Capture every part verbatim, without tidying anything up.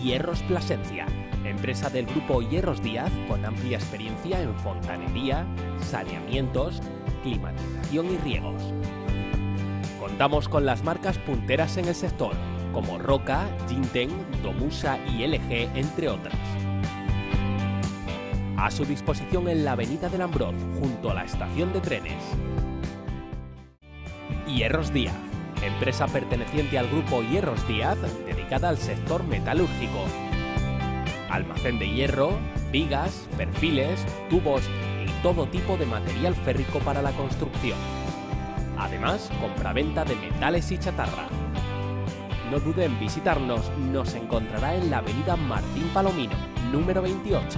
Hierros Plasencia, empresa del grupo Hierros Díaz con amplia experiencia en fontanería, saneamientos, climatización y riegos. Contamos con las marcas punteras en el sector, como Roca, Jinten, Domusa y L G, entre otras. A su disposición en la avenida del Ambroz, junto a la estación de trenes. Hierros Díaz, empresa perteneciente al grupo Hierros Díaz, dedicada al sector metalúrgico. Almacén de hierro, vigas, perfiles, tubos y todo tipo de material férrico para la construcción. Además, compraventa de metales y chatarra. No dude en visitarnos, nos encontrará en la avenida Martín Palomino, número veintiocho.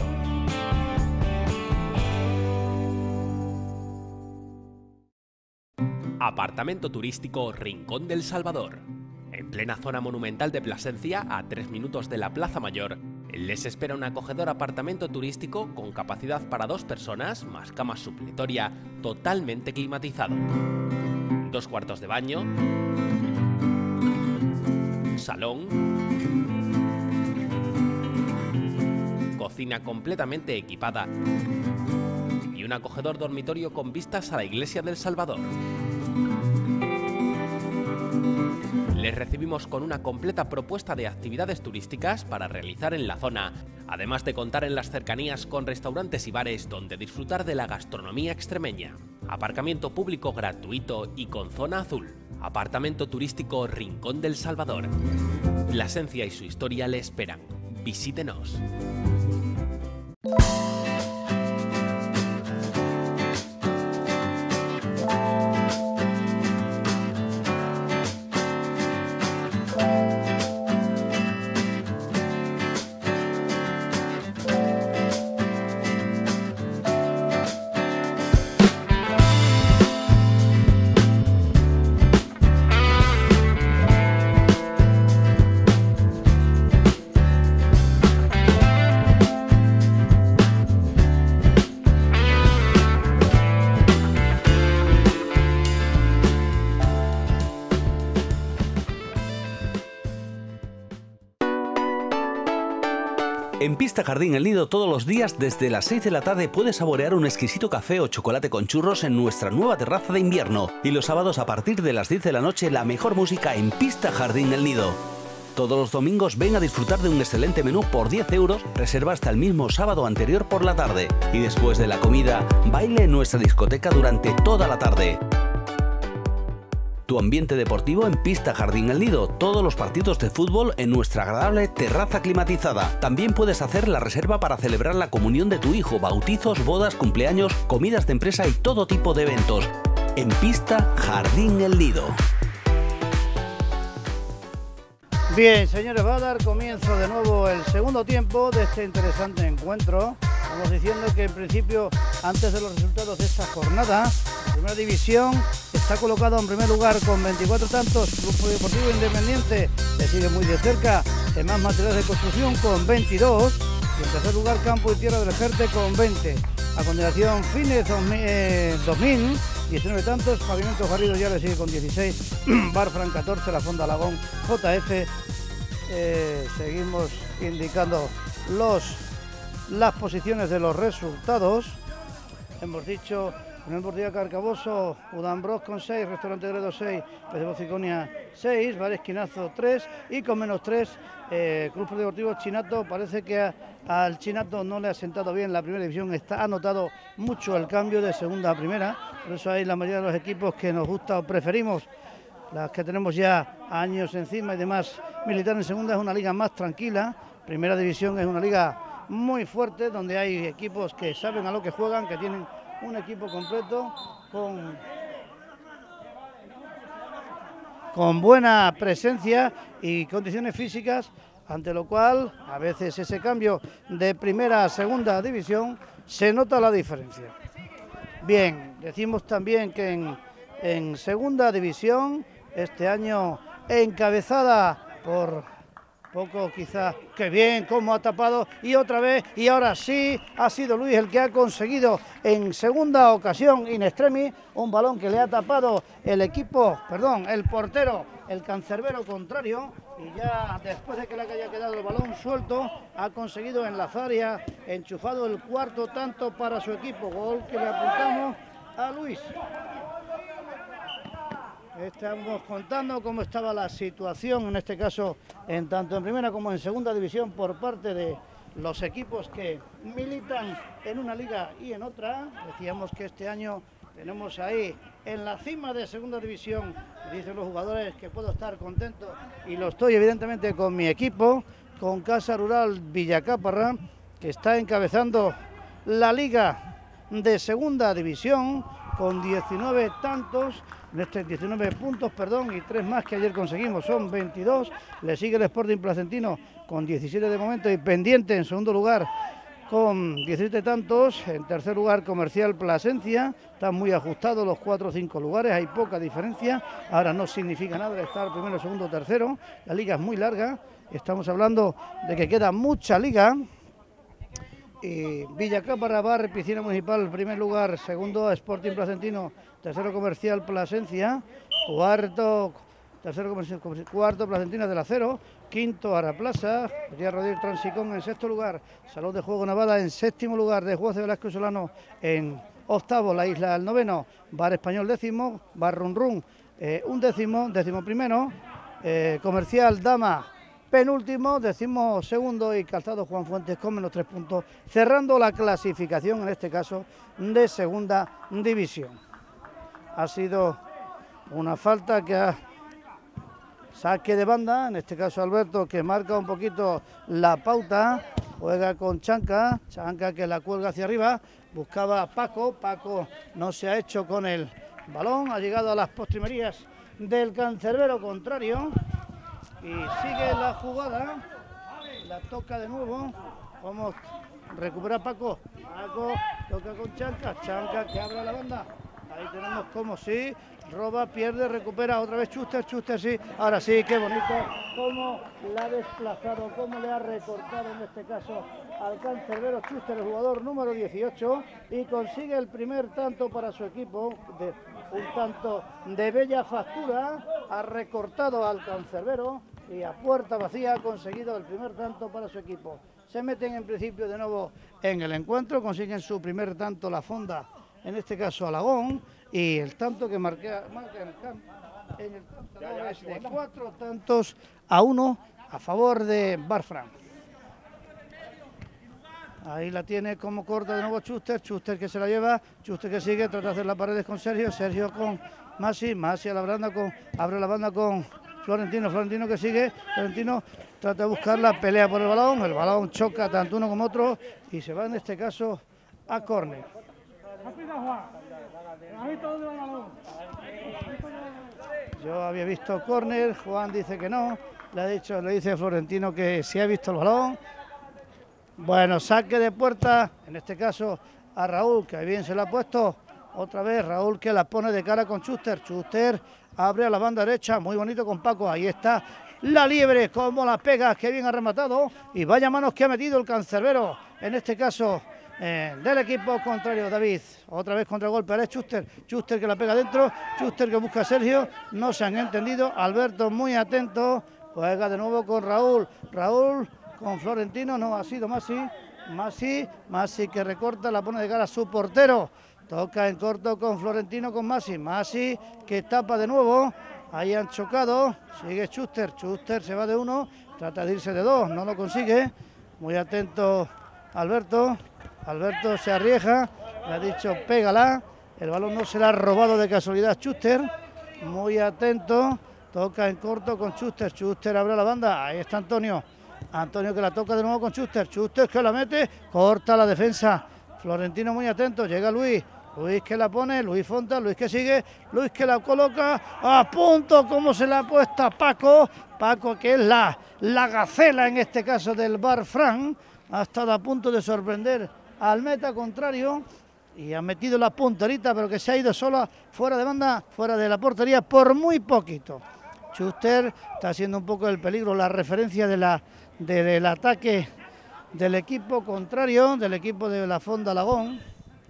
Apartamento turístico Rincón del Salvador. En plena zona monumental de Plasencia, a tres minutos de la Plaza Mayor, les espera un acogedor apartamento turístico con capacidad para dos personas, más cama supletoria, totalmente climatizado. Dos cuartos de baño, salón, cocina completamente equipada y un acogedor dormitorio con vistas a la Iglesia del Salvador. Les recibimos con una completa propuesta de actividades turísticas para realizar en la zona, además de contar en las cercanías con restaurantes y bares donde disfrutar de la gastronomía extremeña. Aparcamiento público gratuito y con zona azul. Apartamento turístico Rincón del Salvador. Plasencia y su historia le esperan. Visítenos. En Pista Jardín El Nido todos los días desde las seis de la tarde puedes saborear un exquisito café o chocolate con churros en nuestra nueva terraza de invierno. Y los sábados a partir de las diez de la noche la mejor música en Pista Jardín El Nido. Todos los domingos ven a disfrutar de un excelente menú por diez euros, reserva hasta el mismo sábado anterior por la tarde. Y después de la comida, baile en nuestra discoteca durante toda la tarde. Tu ambiente deportivo en Pista Jardín El Nido, todos los partidos de fútbol en nuestra agradable terraza climatizada. También puedes hacer la reserva para celebrar la comunión de tu hijo, bautizos, bodas, cumpleaños, comidas de empresa y todo tipo de eventos. En Pista Jardín El Nido. Bien, señores, va a dar comienzo de nuevo el segundo tiempo de este interesante encuentro. Estamos diciendo que en principio, antes de los resultados de esta jornada, la primera división está colocado en primer lugar con veinticuatro tantos, Club Deportivo Independiente le sigue muy de cerca, en más materiales de construcción con veintidós, y en tercer lugar Campo y Tierra del Jerte con veinte. A continuación Fines dos mil, diecinueve tantos, Pavimento Garrido ya le sigue con dieciséis, Barfran catorce, La Fonda Alagón, J F, eh, seguimos indicando los, las posiciones de los resultados. Hemos dicho Unión Deportiva Carcaboso, Udambros con seis, Restaurante Gredo seis, Pez de Bociconia seis, Bar Esquinazo tres y con menos tres, eh, Club Deportivo Chinato. Parece que a, al Chinato no le ha sentado bien la primera división, está, ha notado mucho el cambio de segunda a primera, por eso hay la mayoría de los equipos que nos gusta o preferimos, las que tenemos ya años encima y demás. Militar en segunda es una liga más tranquila, primera división es una liga muy fuerte, donde hay equipos que saben a lo que juegan, que tienen un equipo completo con, con buena presencia y condiciones físicas, ante lo cual a veces ese cambio de primera a segunda división se nota la diferencia. Bien, decimos también que en, en segunda división, este año encabezada por, poco quizás, qué bien, cómo ha tapado, y otra vez, y ahora sí, ha sido Luis el que ha conseguido en segunda ocasión in extremis un balón que le ha tapado el equipo, perdón, el portero, el cancerbero contrario, y ya después de que le haya quedado el balón suelto, ha conseguido enlazar y ha enchufado el cuarto tanto para su equipo, gol que le apuntamos a Luis. Estamos contando cómo estaba la situación, en este caso, en tanto en primera como en segunda división, por parte de los equipos que militan en una liga y en otra. Decíamos que este año tenemos ahí en la cima de segunda división, dicen los jugadores que puedo estar contento, y lo estoy evidentemente con mi equipo, con Casa Rural Villacáparra, que está encabezando la liga de segunda división con diecinueve tantos, en este diecinueve puntos, perdón, y tres más que ayer conseguimos, son veintidós. Le sigue el Sporting Placentino con diecisiete de momento y pendiente en segundo lugar con diecisiete tantos. En tercer lugar Comercial Plasencia, están muy ajustados los cuatro o cinco lugares, hay poca diferencia, ahora no significa nada estar primero, segundo, tercero, la liga es muy larga, estamos hablando de que queda mucha liga. Y Villacáparra, Bar, Piscina Municipal, primer lugar, segundo Sporting Placentino, tercero Comercial Plasencia, cuarto, tercero comercial, cuarto Placentino del Acero, quinto Araplaza, María Rodríguez Transicón en sexto lugar, Salón de Juego Navada en séptimo lugar, de Juez de Velasco Solano en octavo, La Isla al noveno, Bar Español décimo, Bar Run Run eh, un décimo, décimo primero, eh, Comercial Dama penúltimo, décimo segundo y Calzado Juan Fuentes con menos tres puntos, cerrando la clasificación en este caso de segunda división. Ha sido una falta que ha saque de banda, en este caso Alberto, que marca un poquito la pauta, juega con Chanca, Chanca que la cuelga hacia arriba, buscaba a Paco, Paco no se ha hecho con el balón, ha llegado a las postrimerías del cancerbero contrario. Y sigue la jugada, la toca de nuevo, vamos, recupera Paco, Paco toca con Chanca, Chanca que abre la banda, ahí tenemos como sí, roba, pierde, recupera otra vez Schuster, Schuster sí, ahora sí, qué bonito, cómo la ha desplazado, cómo le ha recortado en este caso al cancerbero Schuster, el jugador número dieciocho, y consigue el primer tanto para su equipo, de un tanto de bella factura, ha recortado al cancerbero y a puerta vacía ha conseguido el primer tanto para su equipo. Se meten en principio de nuevo en el encuentro, consiguen su primer tanto la Fonda, en este caso Alagón, y el tanto que marca, marca en el campo en el tanto es de cuatro tantos a uno a favor de Barfran. Ahí la tiene como corta de nuevo Schuster, Schuster que se la lleva, Schuster que sigue, trata de hacer las paredes con Sergio, Sergio con Masi, Masi a la banda con, abre la banda con Florentino, Florentino que sigue, Florentino trata de buscar la pelea por el balón, el balón choca tanto uno como otro y se va en este caso a córner. Yo había visto córner, Juan dice que no, le ha dicho, le dice Florentino que sí ha visto el balón. Bueno, saque de puerta, en este caso a Raúl, que bien se la ha puesto, otra vez Raúl que la pone de cara con Schuster, Schuster abre a la banda derecha, muy bonito con Paco, ahí está la liebre, como la pega, que bien ha rematado, y vaya manos que ha metido el cancerbero, en este caso eh, del equipo contrario, David, otra vez contra golpe, ahora es Schuster, Schuster que la pega dentro, Schuster que busca a Sergio, no se han entendido, Alberto muy atento, juega de nuevo con Raúl, Raúl con Florentino, no ha sido Masi, Masi, Masi que recorta, la pone de cara a su portero, toca en corto con Florentino, con Masi, Masi que tapa de nuevo, ahí han chocado, sigue Schuster, Schuster se va de uno, trata de irse de dos, no lo consigue, muy atento Alberto, Alberto se arriesga, le ha dicho pégala, el balón no se le ha robado de casualidad Schuster, muy atento, toca en corto con Schuster, Schuster abre la banda, ahí está Antonio, Antonio que la toca de nuevo con Schuster, Schuster que la mete, corta la defensa, Florentino muy atento, llega Luis, Luis que la pone, Luis Fonta, Luis que sigue, Luis que la coloca, a punto como se la ha puesto a Paco, Paco que es la, la gacela en este caso del Barfran, ha estado a punto de sorprender al meta contrario y ha metido la punterita pero que se ha ido sola fuera de banda, fuera de la portería por muy poquito. Schuster está siendo un poco el peligro, la referencia de la, del ataque del equipo contrario, del equipo de la Fonda Alagón.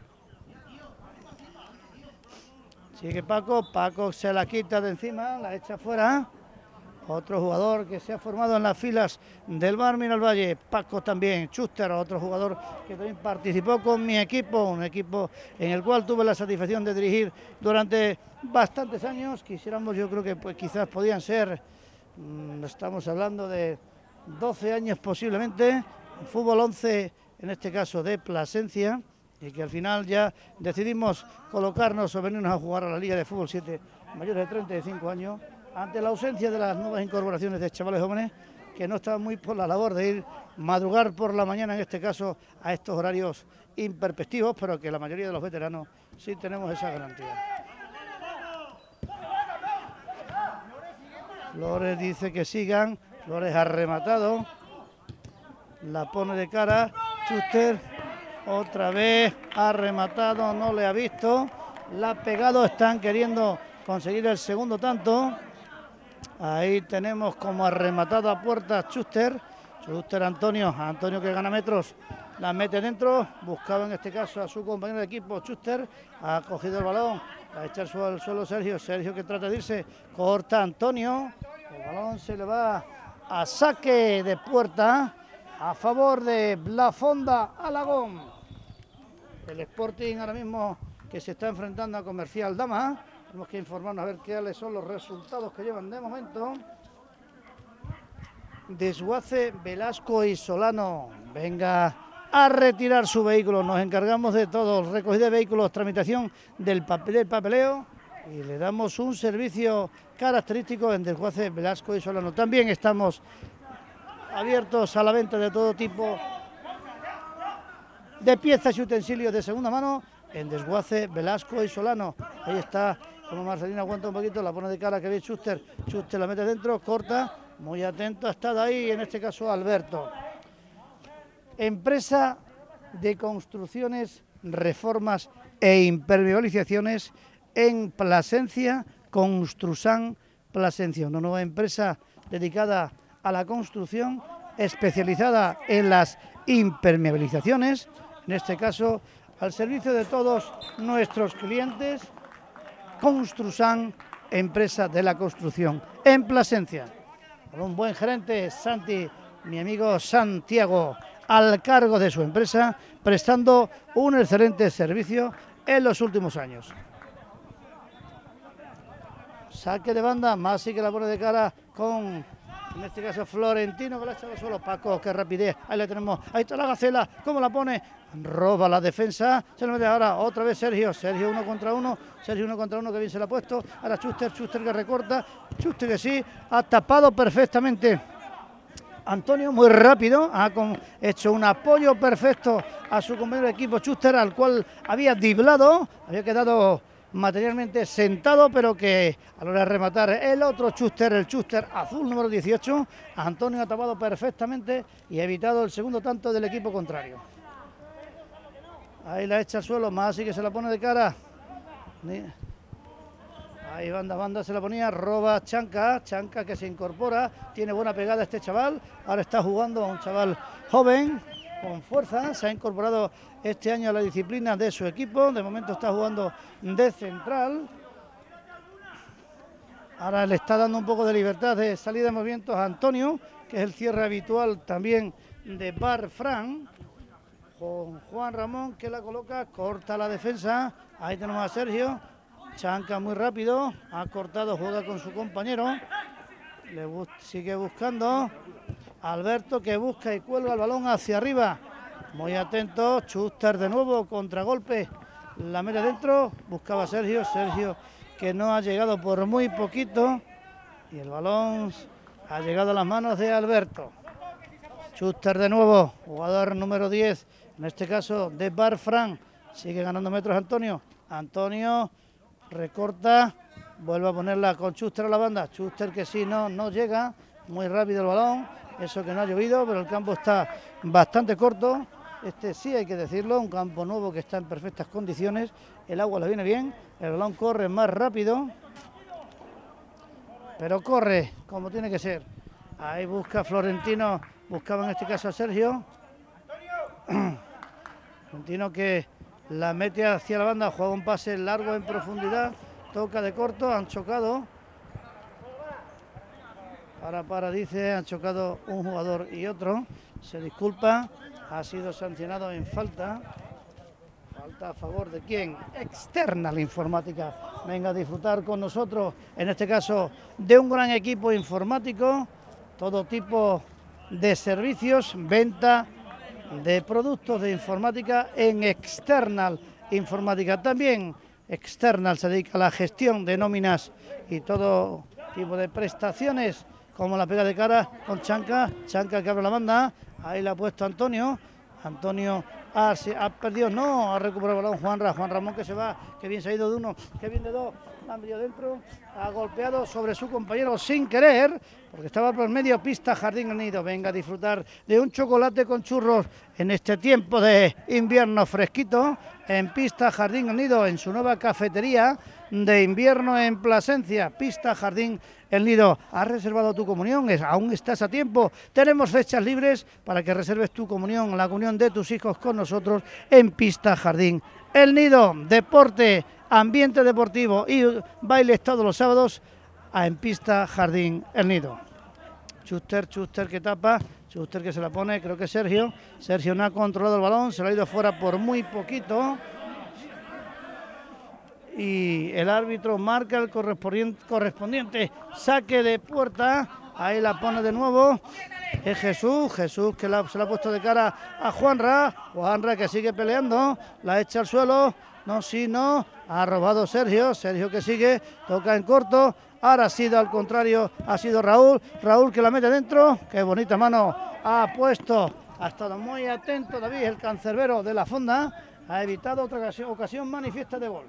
Sigue Paco, Paco se la quita de encima, la echa fuera. Otro jugador que se ha formado en las filas del Bar Miralvalle, Paco también, Schuster, otro jugador que también participó con mi equipo, un equipo en el cual tuve la satisfacción de dirigir durante bastantes años. Quisiéramos, yo creo que pues quizás podían ser, mmm, estamos hablando de doce años posiblemente, fútbol once, en este caso de Plasencia, y que al final ya decidimos colocarnos o venirnos a jugar a la Liga de Fútbol siete mayores de treinta y cinco años, ante la ausencia de las nuevas incorporaciones de chavales jóvenes que no estaban muy por la labor de ir madrugar por la mañana, en este caso a estos horarios imperspectivos, pero que la mayoría de los veteranos sí tenemos esa garantía. Flores dice que sigan, Flores ha rematado, la pone de cara, Schuster otra vez ha rematado, no le ha visto, la ha pegado, están queriendo conseguir el segundo tanto. Ahí tenemos como ha rematado a puerta Schuster, Schuster Antonio, Antonio que gana metros, la mete dentro, buscaba en este caso a su compañero de equipo Schuster, ha cogido el balón, va a echar al suelo Sergio, Sergio que trata de irse, corta Antonio, el balón se le va a saque de puerta a favor de la Fonda Alagón. El Sporting ahora mismo que se está enfrentando a Comercial Dama. Tenemos que informarnos a ver cuáles son los resultados que llevan de momento. Desguace, Velasco y Solano. Venga a retirar su vehículo. Nos encargamos de todo. Recogida de vehículos, tramitación del, papel, del papeleo. Y le damos un servicio característico en Desguace, Velasco y Solano. También estamos abiertos a la venta de todo tipo de piezas y utensilios de segunda mano en Desguace, Velasco y Solano. Ahí está, como Marcelina aguanta un poquito, la pone de cara que ve Schuster, Schuster la mete dentro, corta, muy atento ha estado ahí, en este caso Alberto. Empresa de construcciones, reformas e impermeabilizaciones en Plasencia, Construsan Plasencia, una nueva empresa dedicada a la construcción, especializada en las impermeabilizaciones, en este caso al servicio de todos nuestros clientes. Construsan, empresa de la construcción en Plasencia. Con un buen gerente, Santi, mi amigo Santiago, al cargo de su empresa, prestando un excelente servicio en los últimos años. Saque de banda, Masi que la pone de cara con, en este caso, Florentino, que la ha echado solo. Paco, qué rapidez, ahí la tenemos, ahí está la Gacela, ¿cómo la pone? Roba la defensa, se lo mete ahora, otra vez Sergio, Sergio uno contra uno, Sergio uno contra uno, que bien se la ha puesto, ahora Schuster, Schuster que recorta, Schuster que sí, ha tapado perfectamente Antonio, muy rápido, ha con, hecho un apoyo perfecto a su compañero de equipo Schuster, al cual había driblado, había quedado materialmente sentado, pero que a la hora de rematar el otro Schuster, el Schuster azul número dieciocho, Antonio ha tapado perfectamente y ha evitado el segundo tanto del equipo contrario. Ahí la echa al suelo, más así que se la pone de cara. Ahí banda, banda se la ponía, roba Chanca, Chanca que se incorpora, tiene buena pegada este chaval, ahora está jugando a un chaval joven, con fuerza, se ha incorporado este año a la disciplina de su equipo, de momento está jugando de central. Ahora le está dando un poco de libertad de salida de movimientos a Antonio, que es el cierre habitual también de Bar Fran. Con Juan Ramón que la coloca, corta la defensa, ahí tenemos a Sergio, Chanca muy rápido, ha cortado, juega con su compañero, le bus sigue buscando, Alberto que busca y cuelga el balón hacia arriba, muy atento, Schuster de nuevo, contragolpe, la mete dentro, buscaba a Sergio, Sergio que no ha llegado por muy poquito, y el balón ha llegado a las manos de Alberto. Schuster de nuevo, jugador número diez, en este caso de Bar Fran, sigue ganando metros Antonio, Antonio recorta, vuelve a ponerla con Schuster a la banda, Schuster que sí, no, no llega, muy rápido el balón, eso que no ha llovido, pero el campo está bastante corto, este sí hay que decirlo, un campo nuevo que está en perfectas condiciones, el agua le viene bien, el balón corre más rápido, pero corre como tiene que ser. Ahí busca Florentino, buscaba en este caso a Sergio. Florentino que la mete hacia la banda, juega un pase largo en profundidad, toca de corto, han chocado. Para, para, dice, han chocado un jugador y otro. Se disculpa, ha sido sancionado en falta. Falta a favor de quién? External Informática. Venga a disfrutar con nosotros, en este caso, de un gran equipo informático. Todo tipo de servicios, venta de productos de informática en External Informática. También External se dedica a la gestión de nóminas y todo tipo de prestaciones, como la pega de cara con Chanca, Chanca que abre la banda, ahí la ha puesto Antonio, Antonio ha, ha perdido, no, ha recuperado el balón Juanra, Juan Ramón que se va, que bien se ha ido de uno, que bien de dos, ha metido dentro, ha golpeado sobre su compañero sin querer, porque estaba por medio pista Jardín El Nido. Venga a disfrutar de un chocolate con churros en este tiempo de invierno fresquito, en pista Jardín El Nido, en su nueva cafetería de invierno en Plasencia, pista Jardín El Nido. ¿Has reservado tu comunión? Es, aún estás a tiempo. Tenemos fechas libres para que reserves tu comunión, la comunión de tus hijos con nosotros en pista Jardín El Nido. Deporte, ambiente deportivo y bailes todos los sábados en pista Jardín El Nido. Schuster, Schuster que tapa, Schuster que se la pone, creo que Sergio. Sergio no ha controlado el balón, se lo ha ido fuera por muy poquito. Y el árbitro marca el correspondiente, correspondiente saque de puerta. Ahí la pone de nuevo. Es Jesús, Jesús que la, se la ha puesto de cara a Juanra. Juanra que sigue peleando, la echa al suelo. No, sí, no. Ha robado Sergio, Sergio que sigue, toca en corto. Ahora ha sido al contrario, ha sido Raúl. Raúl que la mete dentro. Qué bonita mano ha puesto. Ha estado muy atento David, el cancerbero de la Fonda. Ha evitado otra ocasión, ocasión manifiesta de gol.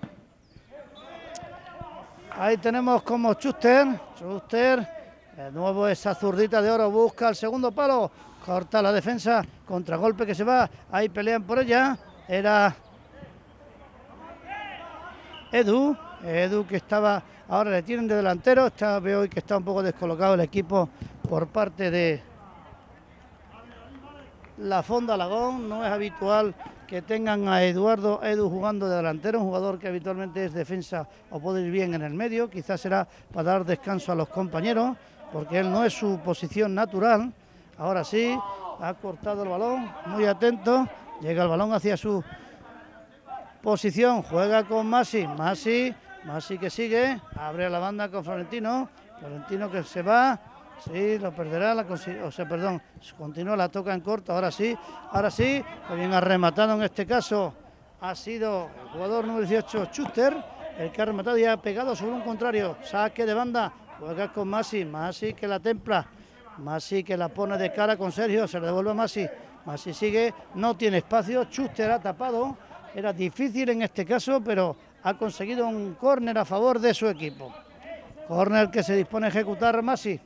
Ahí tenemos como Schuster, Schuster, de nuevo esa zurdita de oro, busca el segundo palo, corta la defensa, contragolpe que se va, ahí pelean por ella, era Edu, Edu que estaba, ahora le tienen de delantero, está, veo hoy que está un poco descolocado el equipo por parte de la Fonda Alagón, no es habitual que tengan a Eduardo Edu jugando de delantero, un jugador que habitualmente es defensa o puede ir bien en el medio, quizás será para dar descanso a los compañeros, porque él no es su posición natural. Ahora sí, ha cortado el balón, muy atento, llega el balón hacia su posición, juega con Masi, Masi, Masi que sigue, abre la banda con Florentino, Florentino que se va. Sí, lo perderá, la o sea, perdón, continúa, la toca en corto, ahora sí, ahora sí, bien ha rematado en este caso, ha sido el jugador número dieciocho, Schuster, el que ha rematado y ha pegado sobre un contrario, saque de banda, juega con Masi, Masi que la templa, Masi que la pone de cara con Sergio, se le devuelve a Masi, Masi sigue, no tiene espacio, Schuster ha tapado, era difícil en este caso, pero ha conseguido un córner a favor de su equipo, córner que se dispone a ejecutar Masi.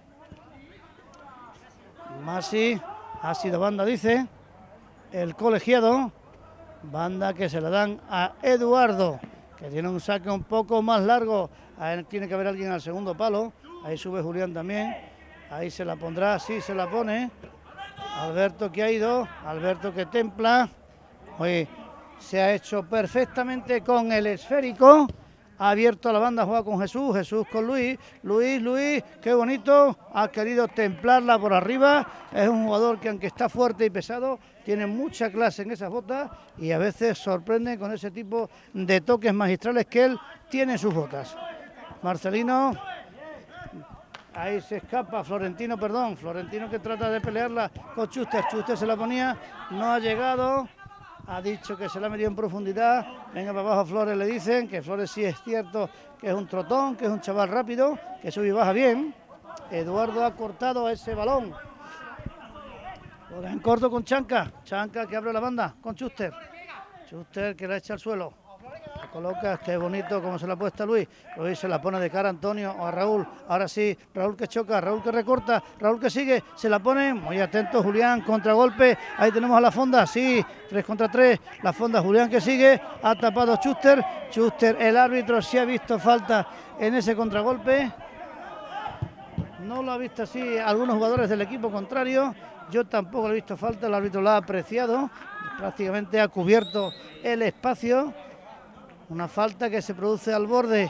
Masi, ha sido banda, dice el colegiado, banda que se la dan a Eduardo, que tiene un saque un poco más largo, ahí tiene que haber alguien al segundo palo, ahí sube Julián también, ahí se la pondrá, sí se la pone, Alberto que ha ido, Alberto que templa, hoy se ha hecho perfectamente con el esférico, ha abierto la banda, juega con Jesús, Jesús con Luis, Luis, Luis, qué bonito, ha querido templarla por arriba, es un jugador que aunque está fuerte y pesado, tiene mucha clase en esas botas y a veces sorprende con ese tipo de toques magistrales que él tiene en sus botas. Marcelino, ahí se escapa, Florentino, perdón, Florentino que trata de pelearla con Schuster, Schuster se la ponía, no ha llegado. Ha dicho que se la ha metido en profundidad, venga para abajo Flores, le dicen que Flores sí es cierto que es un trotón, que es un chaval rápido, que sube y baja bien. Eduardo ha cortado ese balón. Ahora en corto con Chanca, Chanca que abre la banda con Schuster, Schuster que la echa al suelo. La coloca, qué bonito como se la ha puesto a Luis, Luis se la pone de cara a Antonio o a Raúl, ahora sí, Raúl que choca, Raúl que recorta, Raúl que sigue, se la pone, muy atento Julián, contragolpe, ahí tenemos a la Fonda, sí, tres contra tres, la Fonda, Julián que sigue, ha tapado Schuster, Schuster, el árbitro sí ha visto falta en ese contragolpe, no lo ha visto así algunos jugadores del equipo contrario. Yo tampoco le he visto falta, el árbitro lo ha apreciado, prácticamente ha cubierto el espacio. Una falta que se produce al borde.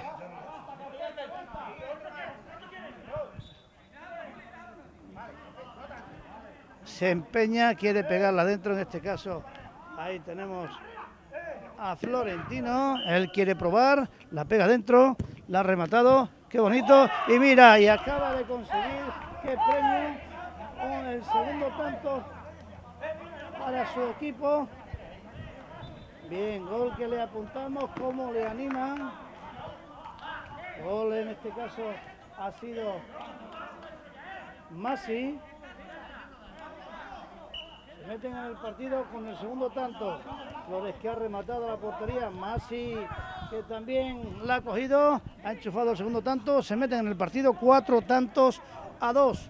Se empeña, quiere pegarla adentro, en este caso ahí tenemos a Florentino, él quiere probar, la pega adentro, la ha rematado, qué bonito, y mira, y acaba de conseguir que premio con el segundo tanto para su equipo. Bien, gol que le apuntamos, cómo le animan. Gol en este caso ha sido Masi. Se meten en el partido con el segundo tanto. Flores que ha rematado la portería. Masi que también la ha cogido. Ha enchufado el segundo tanto. Se meten en el partido cuatro tantos a dos.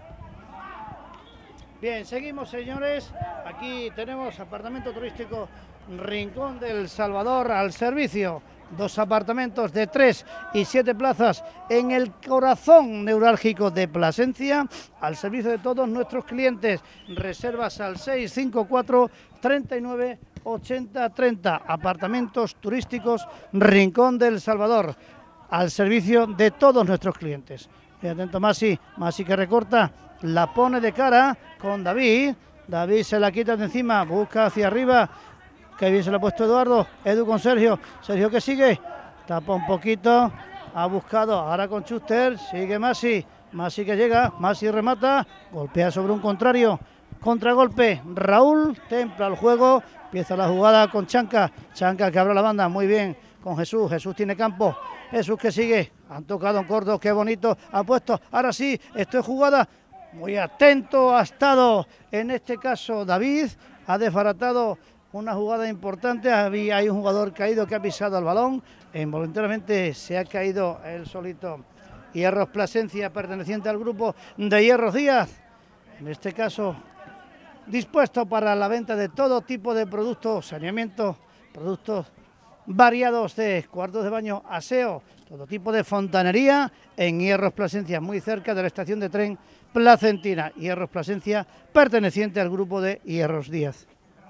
Bien, seguimos, señores. Aquí tenemos apartamento turístico Rincón del Salvador al servicio. Dos apartamentos de tres y siete plazas en el corazón neurálgico de Plasencia, al servicio de todos nuestros clientes. Reservas al seis cinco cuatro, treinta y nueve, ochenta, treinta. Apartamentos turísticos Rincón del Salvador, al servicio de todos nuestros clientes. Y atento Masi, Masi que recorta, la pone de cara con David. David se la quita de encima, busca hacia arriba. Que bien se lo ha puesto Eduardo. Edu con Sergio. Sergio que sigue. Tapa un poquito. Ha buscado. Ahora con Schuster. Sigue Masi. Masi que llega. Masi remata. Golpea sobre un contrario. Contragolpe. Raúl templa el juego. Empieza la jugada con Chanca. Chanca que abre la banda. Muy bien. Con Jesús. Jesús tiene campo. Jesús que sigue. Han tocado en corto. Qué bonito. Han puesto. Ahora sí. Esto es jugada. Muy atento ha estado. En este caso David. Ha desbaratado una jugada importante, hay un jugador caído que ha pisado el balón, e involuntariamente se ha caído él solito. Hierros Plasencia, perteneciente al grupo de Hierros Díaz, en este caso dispuesto para la venta de todo tipo de productos, saneamiento, productos variados de cuartos de baño, aseo, todo tipo de fontanería en Hierros Plasencia, muy cerca de la estación de tren placentina. Hierros Plasencia, perteneciente al grupo de Hierros Díaz.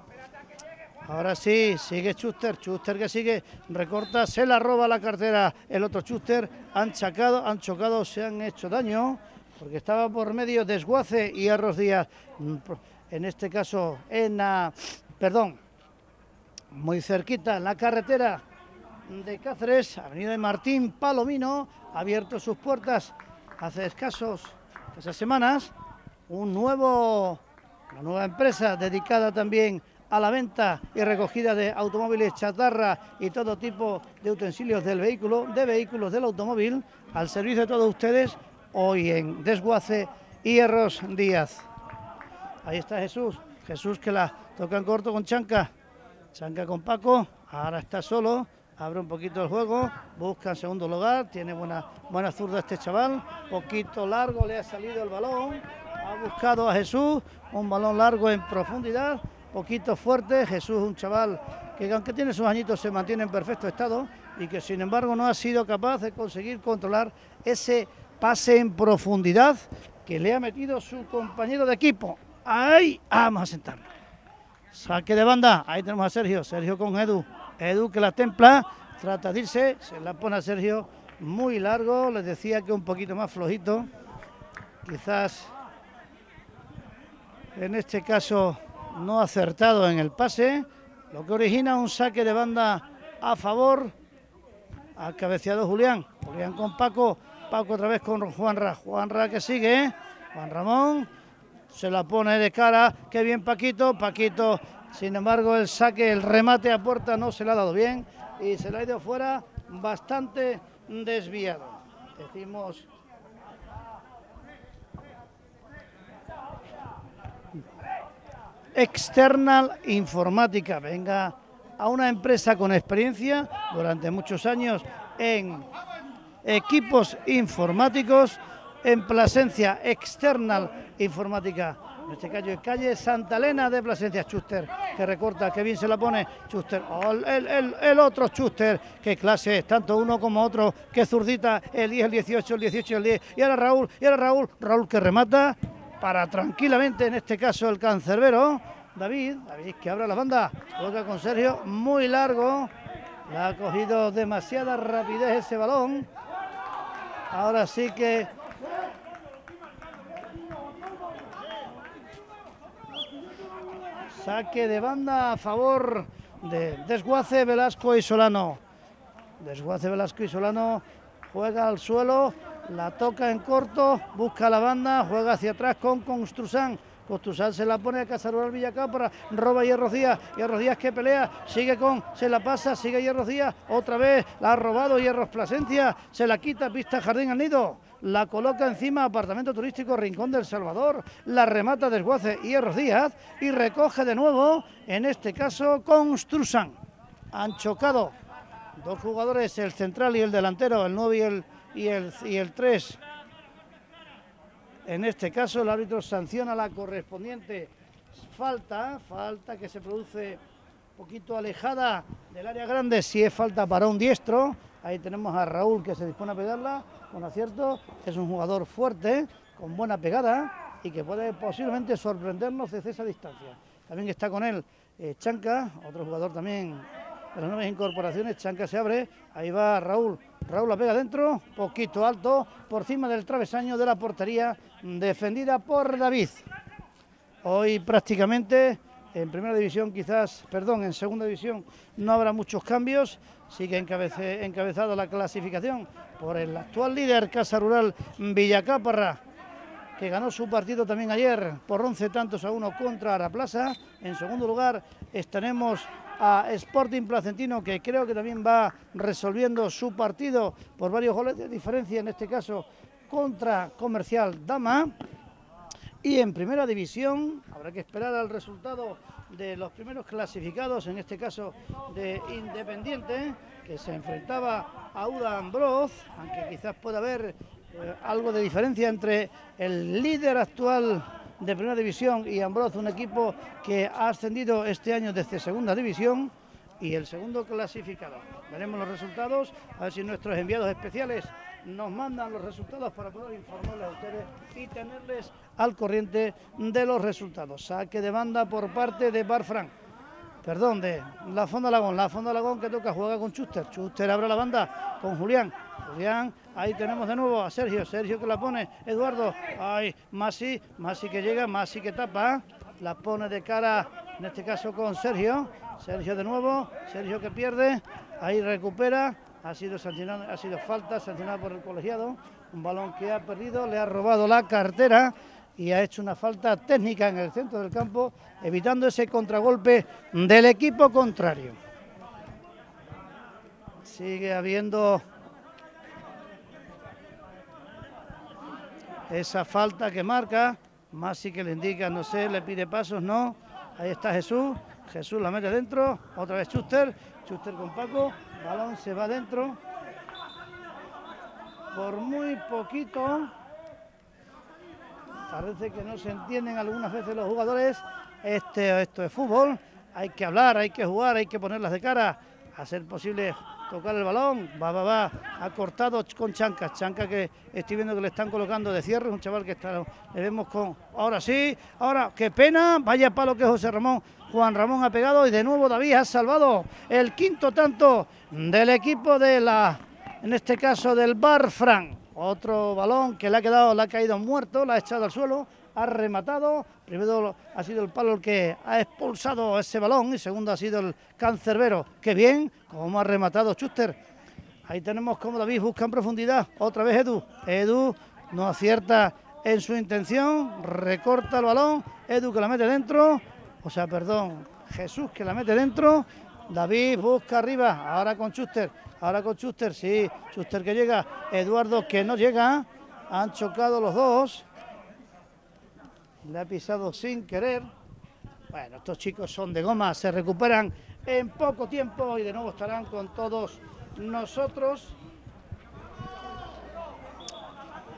Ahora sí, sigue Schuster, Schuster que sigue, recorta, se la roba la cartera el otro Schuster, han chocado, han chocado, se han hecho daño, porque estaba por medio Desguace y Hierros Díaz, en este caso en la, perdón, muy cerquita, en la carretera de Cáceres, avenida de Martín Palomino, ha abierto sus puertas hace escasos, esas semanas, un nuevo, una nueva empresa dedicada también a la venta y recogida de automóviles chatarra y todo tipo de utensilios del vehículo, de vehículos del automóvil, al servicio de todos ustedes, hoy en Desguace y Hierros Díaz. Ahí está Jesús, Jesús que la toca en corto con Chanca, Chanca con Paco, ahora está solo, abre un poquito el juego, busca en segundo lugar, tiene buena, buena zurda este chaval, poquito largo le ha salido el balón, ha buscado a Jesús, un balón largo en profundidad, poquito fuerte. Jesús, un chaval que aunque tiene sus añitos se mantiene en perfecto estado y que sin embargo no ha sido capaz de conseguir controlar ese pase en profundidad que le ha metido su compañero de equipo. Ahí, vamos a sentarnos. Saque de banda, ahí tenemos a Sergio, Sergio con Edu, Edu que la templa, trata de irse, se la pone a Sergio muy largo, les decía que un poquito más flojito, quizás en este caso no acertado en el pase, lo que origina un saque de banda a favor, ha cabeceado Julián, Julián con Paco, Paco otra vez con Juanra, Juanra que sigue, Juan Ramón, se la pone de cara, qué bien Paquito, Paquito, sin embargo el saque, el remate a puerta no se le ha dado bien y se le ha ido fuera bastante desviado. Decimos External Informática, venga a una empresa con experiencia durante muchos años en equipos informáticos en Plasencia, External Informática. En este caso es calle Santa Elena de Plasencia. Schuster, que recorta, que bien se la pone. Schuster, oh, el, el, el otro Schuster, qué clase es, tanto uno como otro, que zurdita, el diez, el dieciocho, el dieciocho y el diez. Y ahora Raúl, y ahora Raúl, Raúl que remata para tranquilamente, en este caso el cancerbero. David, David que abre la banda, juega con Sergio, muy largo. Le ha cogido demasiada rapidez ese balón. Ahora sí que saque de banda a favor de Desguace, Velasco y Solano. Desguace, Velasco y Solano juega al suelo, la toca en corto, busca la banda, juega hacia atrás con Construsan. Construsan se la pone a Casarural Villacápara, roba Hierro Díaz, Hierro Díaz que pelea, sigue con, se la pasa, sigue Hierro Díaz, otra vez la ha robado Hierros Plasencia, se la quita, pista Jardín al Nido, la coloca encima, apartamento turístico Rincón del Salvador, la remata Desguace Hierro Díaz y recoge de nuevo, en este caso Construsan. Han chocado dos jugadores, el central y el delantero, el nueve y el, y el, y el tres. En este caso el árbitro sanciona la correspondiente falta, falta que se produce un poquito alejada del área grande, si es falta para un diestro. Ahí tenemos a Raúl que se dispone a pegarla con acierto, es un jugador fuerte, con buena pegada y que puede posiblemente sorprendernos desde esa distancia. También está con él eh, Chanca, otro jugador también de las nuevas incorporaciones. Chanca se abre, ahí va Raúl. Raúl la pega dentro, poquito alto, por encima del travesaño de la portería, defendida por David. Hoy prácticamente en primera división quizás, perdón, en segunda división no habrá muchos cambios. Sigue encabece, encabezada la clasificación por el actual líder Casa Rural Villacápara, que ganó su partido también ayer por once tantos a uno contra Araplaza. En segundo lugar estaremos a Sporting Placentino, que creo que también va resolviendo su partido por varios goles de diferencia, en este caso contra Comercial Dama. Y en primera división habrá que esperar al resultado de los primeros clasificados, en este caso de Independiente, que se enfrentaba a Uda Ambroz, aunque quizás pueda haber eh, algo de diferencia entre el líder actual de primera división y Ambroz, un equipo que ha ascendido este año desde segunda división, y el segundo clasificado. Veremos los resultados, a ver si nuestros enviados especiales nos mandan los resultados para poder informarles a ustedes y tenerles al corriente de los resultados. Saque de banda por parte de Barfran, perdón, de la Fonda Lagón, la Fonda Lagón que toca, juega con Schuster, Schuster abre la banda con Julián, Julián, ahí tenemos de nuevo a Sergio, Sergio que la pone, Eduardo, ahí, Masi, Masi que llega, Masi que tapa, la pone de cara, en este caso con Sergio, Sergio de nuevo, Sergio que pierde, ahí recupera, ha sido sancionado, ha sido falta, sancionada por el colegiado, un balón que ha perdido, le ha robado la cartera y ha hecho una falta técnica en el centro del campo, evitando ese contragolpe del equipo contrario. Sigue habiendo esa falta que marca, Masi que le indica, no sé, le pide pasos, no, ahí está Jesús, Jesús la mete dentro, otra vez Schuster, Schuster con Paco, balón se va dentro, por muy poquito, parece que no se entienden algunas veces los jugadores, este, esto es fútbol, hay que hablar, hay que jugar, hay que ponerlas de cara, a ser posible tocar el balón, va, va, va, ha cortado con Chanca, Chanca que estoy viendo que le están colocando de cierre, un chaval que está, le vemos con, ahora sí, ahora, qué pena, vaya palo que José Ramón, Juan Ramón ha pegado y de nuevo David ha salvado el quinto tanto del equipo de la, en este caso del Barfran, otro balón que le ha quedado, le ha caído muerto, la ha echado al suelo, ha rematado, primero ha sido el palo el que ha expulsado ese balón y segundo ha sido el cancerbero, qué bien, como ha rematado Schuster, ahí tenemos como David busca en profundidad, otra vez Edu, Edu no acierta en su intención, recorta el balón, Edu que la mete dentro, o sea, perdón, Jesús que la mete dentro, David busca arriba, ahora con Schuster, ahora con Schuster, sí, Schuster que llega, Eduardo que no llega, han chocado los dos, le ha pisado sin querer. Bueno, estos chicos son de goma, se recuperan en poco tiempo y de nuevo estarán con todos nosotros.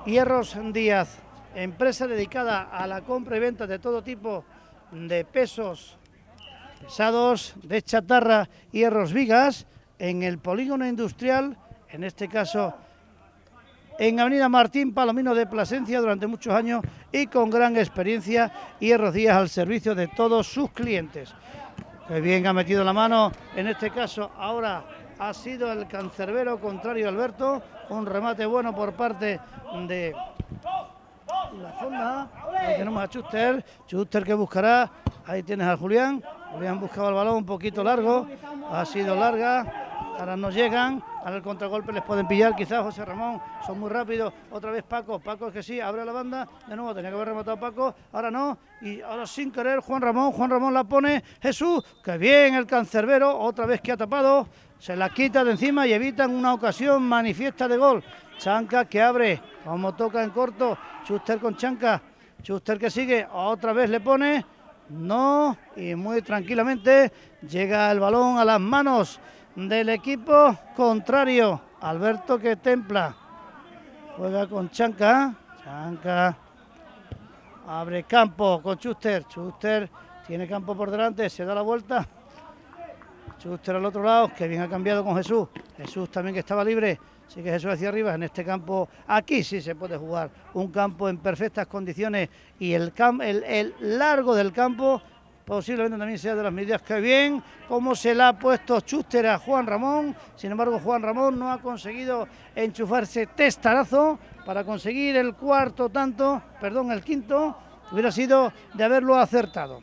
Hierros Díaz, empresa dedicada a la compra y venta de todo tipo de pesos pesados, de chatarra, hierros, vigas, en el polígono industrial, en este caso en Avenida Martín Palomino de Plasencia, durante muchos años y con gran experiencia. Hierros Díaz al servicio de todos sus clientes. Que bien ha metido la mano, en este caso ahora ha sido el cancerbero contrario Alberto, un remate bueno por parte de la fonda. Ahí tenemos a Schuster, Schuster que buscará, ahí tienes a Julián, Julián buscaba el balón un poquito largo, ha sido larga. Ahora no llegan, ahora el contragolpe les pueden pillar, quizás José Ramón, son muy rápidos, otra vez Paco, Paco es que sí, abre la banda, de nuevo tenía que haber rematado Paco, ahora no, y ahora sin querer Juan Ramón, Juan Ramón la pone, Jesús, que bien el cancerbero, otra vez que ha tapado, se la quita de encima y evitan una ocasión manifiesta de gol. Chanca que abre, como toca en corto, Schuster con Chanca, Schuster que sigue, otra vez le pone, no, y muy tranquilamente llega el balón a las manos del equipo contrario. Alberto que templa, juega con Chanca, Chanca abre campo con Schuster, Schuster tiene campo por delante, se da la vuelta, Schuster al otro lado, que bien ha cambiado con Jesús, Jesús también que estaba libre, sí que Jesús hacia arriba, en este campo, aquí sí se puede jugar, un campo en perfectas condiciones y el, cam el, el largo del campo posiblemente también sea de las medidas. Que bien como se la ha puesto Schuster a Juan Ramón, sin embargo Juan Ramón no ha conseguido enchufarse testarazo para conseguir el cuarto tanto, perdón, el quinto, hubiera sido de haberlo acertado.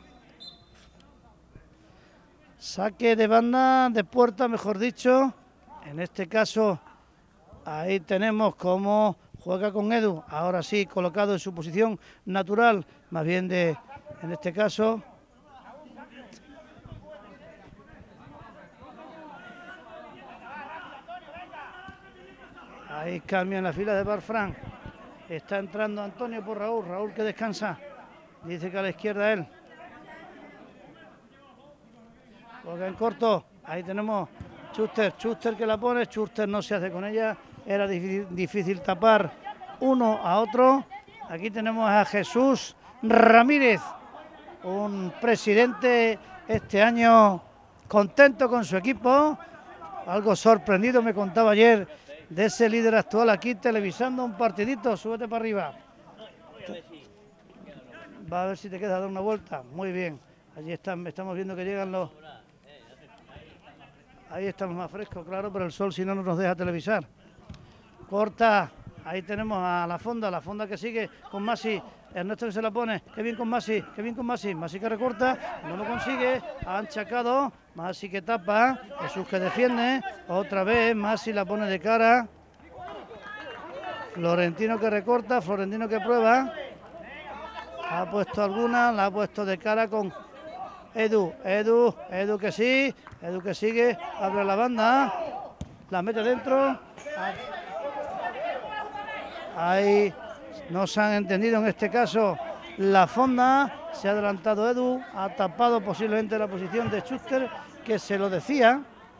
Saque de banda, de puerta mejor dicho, en este caso ahí tenemos cómo juega con Edu, ahora sí colocado en su posición natural, más bien de, en este caso, ahí cambia en la fila de Barfran. Está entrando Antonio por Raúl. Raúl que descansa. Dice que a la izquierda él. Juega en corto. Ahí tenemos Schuster. Schuster que la pone. Schuster no se hace con ella. Era difícil, difícil tapar uno a otro. Aquí tenemos a Jesús Ramírez. Un presidente este año contento con su equipo. Algo sorprendido me contaba ayer de ese líder actual aquí televisando un partidito. Súbete para arriba. Va a ver si te queda a dar una vuelta. Muy bien. Allí están, estamos viendo que llegan los... Ahí estamos más frescos, claro, pero el sol si no, no nos deja televisar. Corta. Ahí tenemos a la fonda, la fonda que sigue con Masi. Ernesto que se la pone, qué bien con Masi, qué bien con Masi, Masi que recorta, no lo consigue, ha achacado, Masi que tapa, Jesús que defiende, otra vez Masi la pone de cara, Florentino que recorta, Florentino que prueba, ha puesto alguna, la ha puesto de cara con Edu, Edu, Edu que sí, Edu que sigue, abre la banda, la mete dentro, ahí... No se han entendido en este caso la fonda, se ha adelantado Edu, ha tapado posiblemente la posición de Schuster, que se lo decía.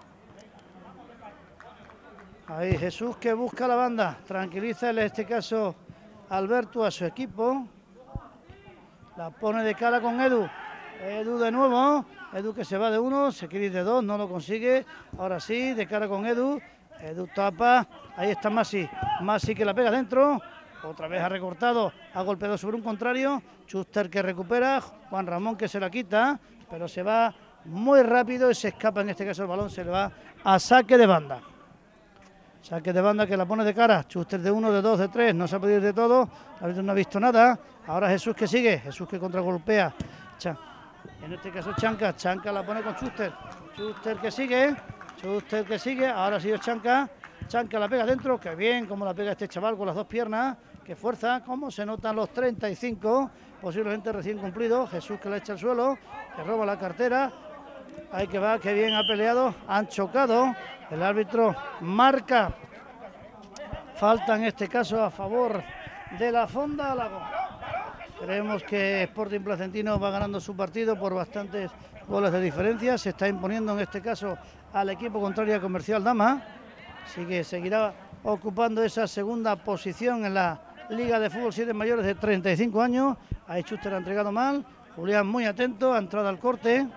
Ahí Jesús que busca la banda, tranquiliza en este caso Alberto a su equipo. La pone de cara con Edu, Edu de nuevo, Edu que se va de uno, se quiere ir de dos, no lo consigue. Ahora sí, de cara con Edu, Edu tapa, ahí está Masi, Masi que la pega dentro. Otra vez ha recortado, ha golpeado sobre un contrario, Schuster que recupera, Juan Ramón que se la quita, pero se va muy rápido y se escapa, en este caso el balón se le va a saque de banda. Saque de banda que la pone de cara, Schuster de uno, de dos, de tres, no se ha podido ir de todo, no ha visto nada, ahora Jesús que sigue, Jesús que contragolpea, en este caso Chanca, Chanca la pone con Schuster, Schuster que sigue, Schuster que sigue, ahora ha sido Chanca, Chanca la pega dentro, que bien como la pega este chaval con las dos piernas, que fuerza, como se notan los treinta y cinco, posiblemente recién cumplido, Jesús que la echa al suelo, que roba la cartera, ahí que va, que bien ha peleado, han chocado, el árbitro marca, falta en este caso a favor de la Fonda Alagón. Creemos que Sporting Placentino va ganando su partido por bastantes goles de diferencia, se está imponiendo en este caso al equipo contrario a Comercial Dama, así que seguirá ocupando esa segunda posición en la Liga de Fútbol siete mayores de treinta y cinco años. Ahí Schuster ha entregado mal. Julián muy atento, ha entrado al corte.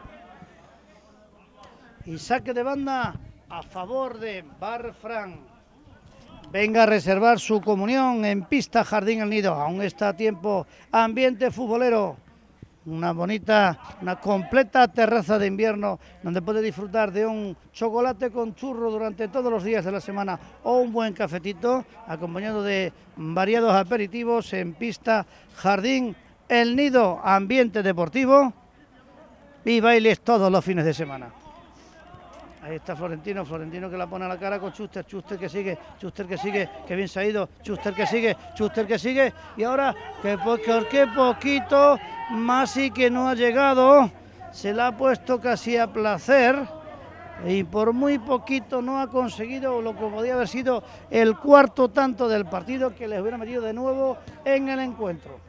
Y saque de banda a favor de Barfran. Venga a reservar su comunión en pista Jardín El Nido. Aún está a tiempo. Ambiente futbolero. Una bonita, una completa terraza de invierno donde puede disfrutar de un chocolate con churro durante todos los días de la semana o un buen cafetito acompañado de variados aperitivos en pista Jardín El Nido. Ambiente deportivo y bailes todos los fines de semana. Ahí está Florentino, Florentino que la pone a la cara con Schuster, Schuster que sigue, Schuster que sigue, que bien se ha ido, Schuster que sigue, Schuster que sigue, y ahora que qué poquito, Masi que no ha llegado, se la ha puesto casi a placer, y por muy poquito no ha conseguido lo que podía haber sido el cuarto tanto del partido que les hubiera metido de nuevo en el encuentro.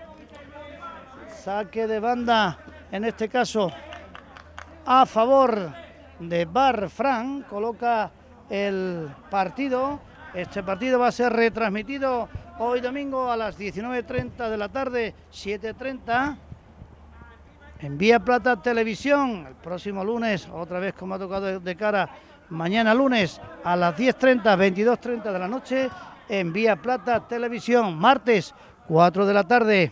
Saque de banda, en este caso, a favor de Barfran, coloca el partido. Este partido va a ser retransmitido hoy domingo a las diecinueve treinta de la tarde, siete treinta, en Vía Plata Televisión. El próximo lunes, otra vez como ha tocado de cara, mañana lunes a las diez treinta, veintidós treinta de la noche, en Vía Plata Televisión. Martes, cuatro de la tarde.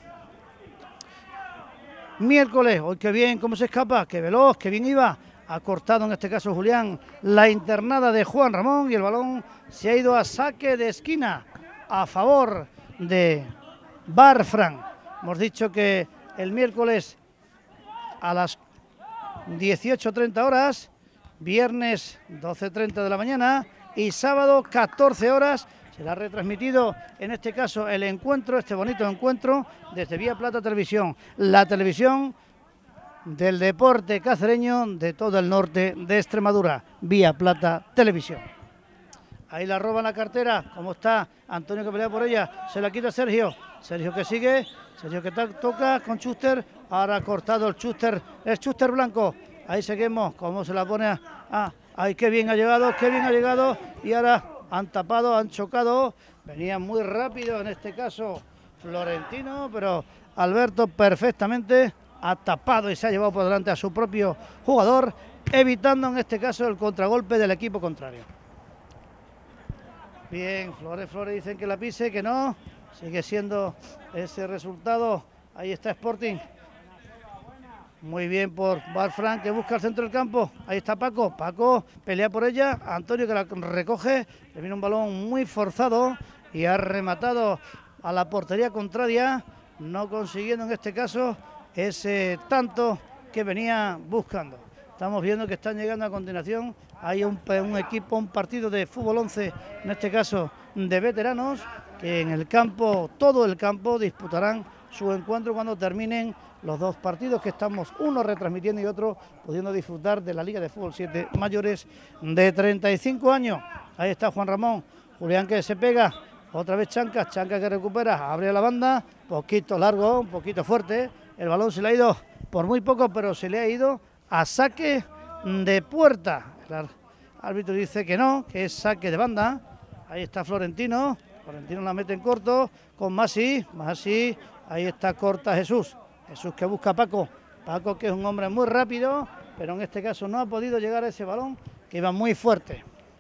Miércoles, hoy qué bien, cómo se escapa, qué veloz, qué bien iba. Ha cortado en este caso Julián la internada de Juan Ramón y el balón se ha ido a saque de esquina a favor de Barfran. Hemos dicho que el miércoles a las dieciocho treinta horas, viernes doce treinta de la mañana y sábado catorce horas será retransmitido en este caso el encuentro, este bonito encuentro desde Vía Plata Televisión, la televisión del deporte cacereño de todo el norte de Extremadura, Vía Plata Televisión. Ahí la roba la cartera, ¿cómo está? Antonio que pelea por ella, se la quita Sergio, Sergio que sigue, Sergio que toca con Schuster, ahora ha cortado el Schuster, el Schuster blanco, ahí seguimos, cómo se la pone a... Ah, ay, qué bien ha llegado, qué bien ha llegado, y ahora han tapado, han chocado, venía muy rápido en este caso Florentino, pero Alberto perfectamente ha tapado y se ha llevado por delante a su propio jugador, evitando en este caso el contragolpe del equipo contrario. Bien, Flores, Flores dicen que la pise, que no, sigue siendo ese resultado. Ahí está Sporting. Muy bien por Barfran que busca el centro del campo. Ahí está Paco, Paco pelea por ella, Antonio que la recoge, le viene un balón muy forzado y ha rematado a la portería contraria, no consiguiendo en este caso ese tanto que venía buscando. Estamos viendo que están llegando a continuación. Hay un, un equipo, un partido de fútbol once, en este caso de veteranos, que en el campo, todo el campo, disputarán su encuentro cuando terminen los dos partidos que estamos, uno retransmitiendo y otro pudiendo disfrutar de la Liga de Fútbol siete mayores de treinta y cinco años. Ahí está Juan Ramón, Julián que se pega, otra vez Chanca, Chanca que recupera, abre la banda, poquito largo, un poquito fuerte. El balón se le ha ido por muy poco, pero se le ha ido a saque de puerta. El árbitro dice que no, que es saque de banda. Ahí está Florentino. Florentino la mete en corto con Masi. Masi, ahí está corta Jesús. Jesús que busca a Paco. Paco que es un hombre muy rápido, pero en este caso no ha podido llegar a ese balón que iba muy fuerte.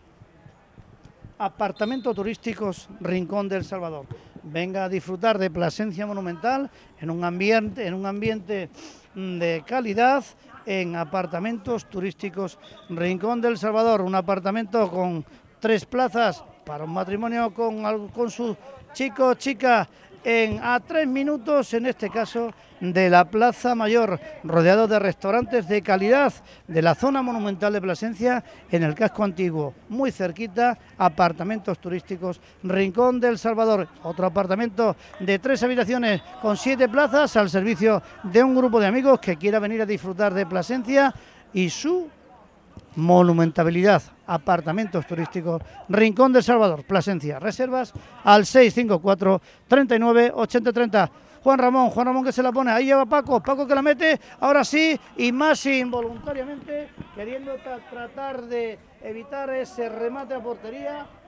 Apartamentos turísticos Rincón del Salvador. Venga a disfrutar de Plasencia Monumental en un ambiente, en un ambiente de calidad en Apartamentos Turísticos Rincón del Salvador. Un apartamento con tres plazas para un matrimonio con, con su chico o chica en, a tres minutos, en este caso, de la Plaza Mayor, rodeado de restaurantes de calidad de la zona monumental de Plasencia, en el casco antiguo, muy cerquita, Apartamentos Turísticos Rincón del Salvador. Otro apartamento de tres habitaciones con siete plazas al servicio de un grupo de amigos que quiera venir a disfrutar de Plasencia y su monumentabilidad. Apartamentos Turísticos Rincón del Salvador, Plasencia. Reservas al seis cinco cuatro, treinta y nueve, ochenta treinta. Juan Ramón, Juan Ramón que se la pone, ahí lleva Paco, Paco que la mete, ahora sí, y más involuntariamente, queriendo tra tratar de evitar ese remate a portería,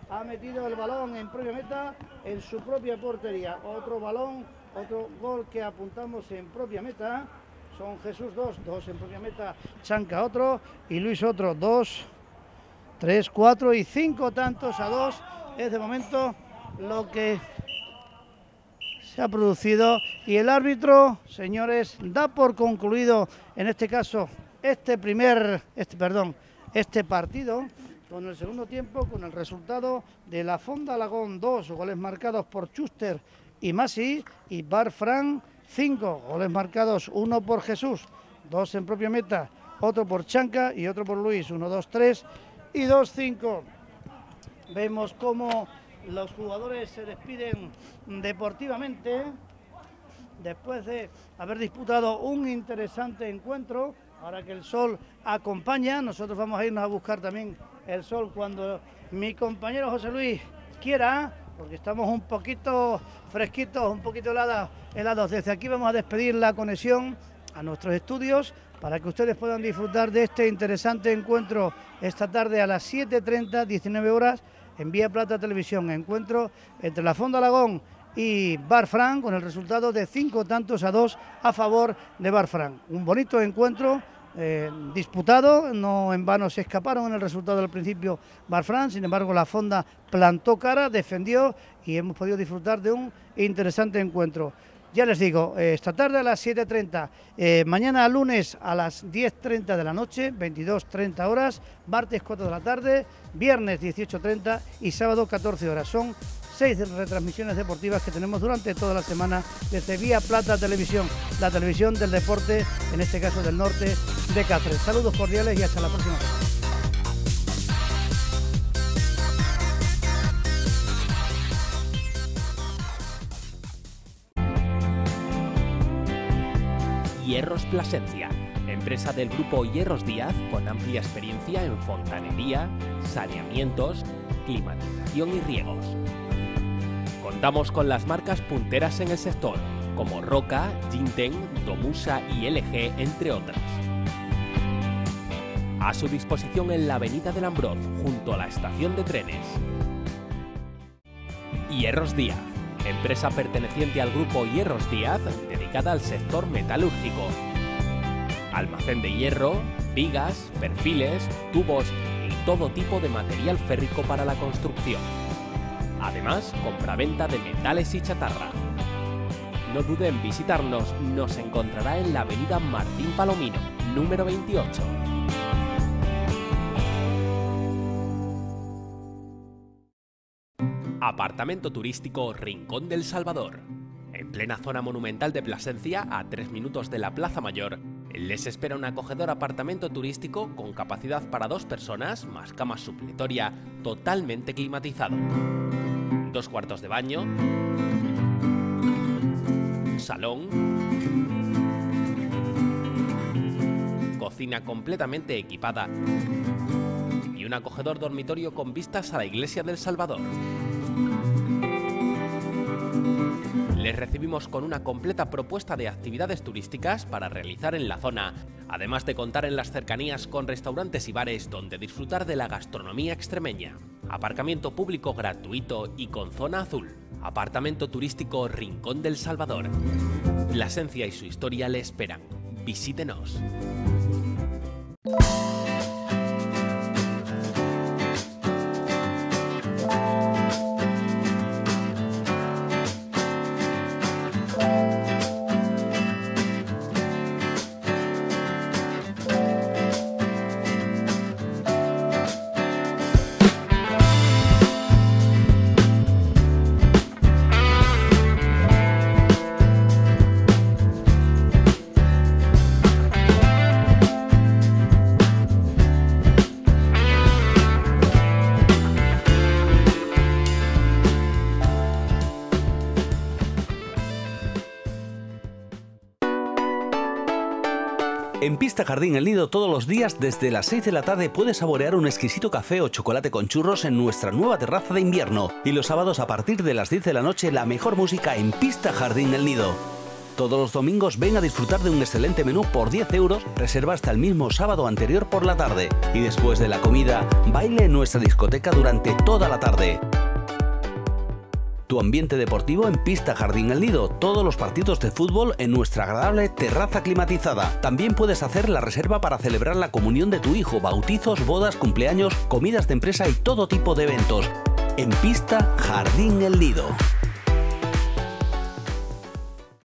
ha metido el balón en propia meta, en su propia portería. Otro balón, otro gol que apuntamos en propia meta. Son Jesús dos, dos en propia meta, Chanca otro y Luis otro, dos, tres, cuatro y cinco tantos a dos. Es de momento lo que se ha producido y el árbitro, señores, da por concluido en este caso este primer, este perdón, este partido con el segundo tiempo, con el resultado de la Fonda Alagón dos, goles marcados por Schuster y Masi, y Barfran cinco, goles marcados, uno por Jesús, dos en propia meta, otro por Chanca y otro por Luis, uno, dos, tres y dos, cinco. Vemos cómo los jugadores se despiden deportivamente después de haber disputado un interesante encuentro. Ahora que el sol acompaña, nosotros vamos a irnos a buscar también el sol cuando mi compañero José Luis quiera, porque estamos un poquito fresquitos, un poquito helados, helados. Desde aquí vamos a despedir la conexión a nuestros estudios para que ustedes puedan disfrutar de este interesante encuentro esta tarde a las siete treinta, diecinueve horas, en Vía Plata Televisión. Encuentro entre la Fonda Alagón y Barfran con el resultado de cinco tantos a dos a favor de Barfran. Un bonito encuentro eh, disputado, no en vano se escaparon en el resultado del principio Barfran, sin embargo la Fonda plantó cara, defendió y hemos podido disfrutar de un interesante encuentro. Ya les digo, eh, esta tarde a las siete treinta, eh, mañana lunes a las diez treinta de la noche, veintidós treinta horas, martes cuatro de la tarde, viernes dieciocho treinta y sábado catorce horas. Son seis retransmisiones deportivas que tenemos durante toda la semana desde Vía Plata Televisión, la televisión del deporte, en este caso del norte de Cáceres. Saludos cordiales y hasta la próxima semana. Hierros Plasencia, empresa del grupo Hierros Díaz con amplia experiencia en fontanería, saneamientos, climatización y riegos. Contamos con las marcas punteras en el sector, como Roca, Jinten, Domusa y L G, entre otras. A su disposición en la avenida del Ambroz, junto a la estación de trenes. Hierros Díaz, empresa perteneciente al grupo Hierros Díaz, dedicada al sector metalúrgico. Almacén de hierro, vigas, perfiles, tubos y todo tipo de material férrico para la construcción. Además, compraventa de metales y chatarra. No dude en visitarnos, nos encontrará en la avenida Martín Palomino, número veintiocho. Apartamento turístico Rincón del Salvador. En plena zona monumental de Plasencia, a tres minutos de la Plaza Mayor, les espera un acogedor apartamento turístico con capacidad para dos personas, más cama supletoria, totalmente climatizado. Dos cuartos de baño, salón, cocina completamente equipada y un acogedor dormitorio con vistas a la Iglesia del Salvador. Les recibimos con una completa propuesta de actividades turísticas para realizar en la zona, además de contar en las cercanías con restaurantes y bares donde disfrutar de la gastronomía extremeña. Aparcamiento público gratuito y con zona azul. Apartamento turístico Rincón del Salvador. Plasencia y su historia le esperan. Visítenos. En Pista Jardín El Nido todos los días desde las seis de la tarde puedes saborear un exquisito café o chocolate con churros en nuestra nueva terraza de invierno. Y los sábados a partir de las diez de la noche la mejor música en Pista Jardín El Nido. Todos los domingos ven a disfrutar de un excelente menú por diez euros, reserva hasta el mismo sábado anterior por la tarde. Y después de la comida, baile en nuestra discoteca durante toda la tarde. Tu ambiente deportivo en Pista Jardín El Nido, todos los partidos de fútbol en nuestra agradable terraza climatizada. También puedes hacer la reserva para celebrar la comunión de tu hijo, bautizos, bodas, cumpleaños, comidas de empresa y todo tipo de eventos. En Pista Jardín El Nido.